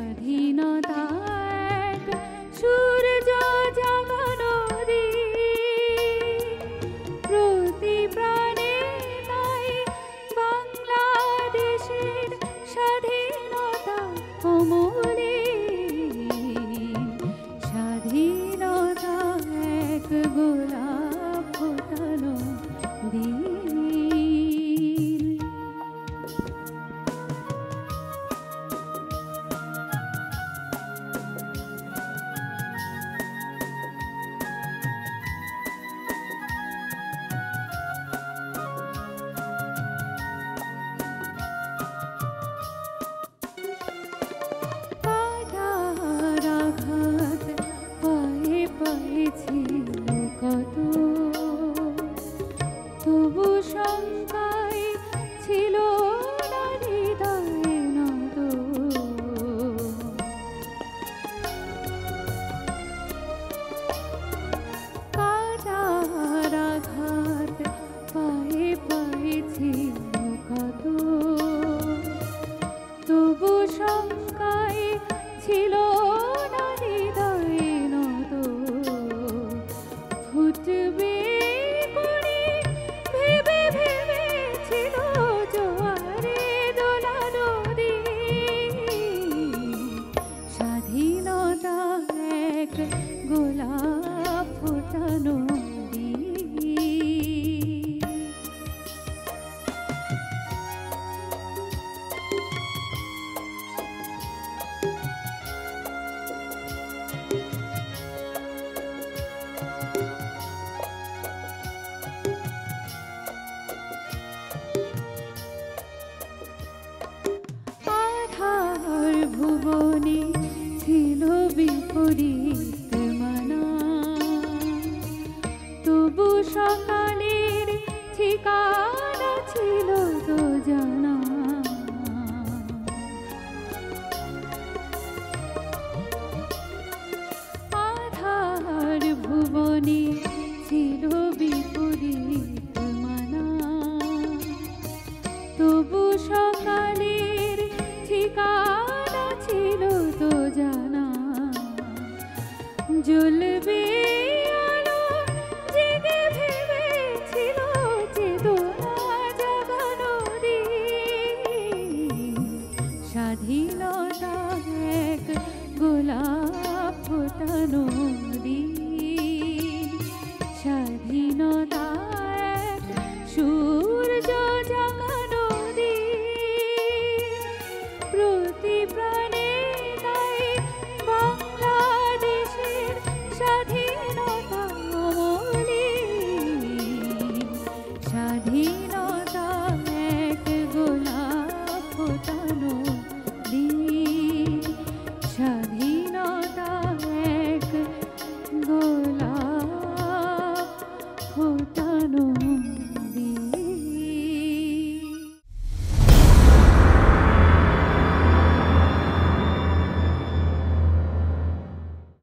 স্বাধীনতা এক সূর্য জাগানো দিন, প্রতি প্রাণে তাই বাংলাদেশের স্বাধীনতা অমলিন। স্বাধীনতা এক গোলাপ ফোটানো দিন। তবু শঙ্কায় ছিল না হৃদয়ে নত, কাটার আঘাত পায়ে পায়ে ছিল কত, তবু শঙ্কায় ছিল না হৃদয়ে নত। ফুটবে গোলাপ ফোটানো আধার ভুবনে ছিল বিপরীত মানা, তবু সকালের ঠিকানা ছিল তো জানা। আধার ভুবনে ছিল বিপরীত মানা, তবু সকালের ঠিকানা ছিল তো জানা। জ্বলবে আলো জেগে ভেবেছিল চেতনা জাগানো দিন। স্বাধীনতা এক গোলাপ ফোটানো দিন। স্বাধীনতা এক সূর্য জাগানো দিন, প্রতি প্রাণে তাই বাংলাদেশের স্বাধীনতা অমলিন। স্বাধীন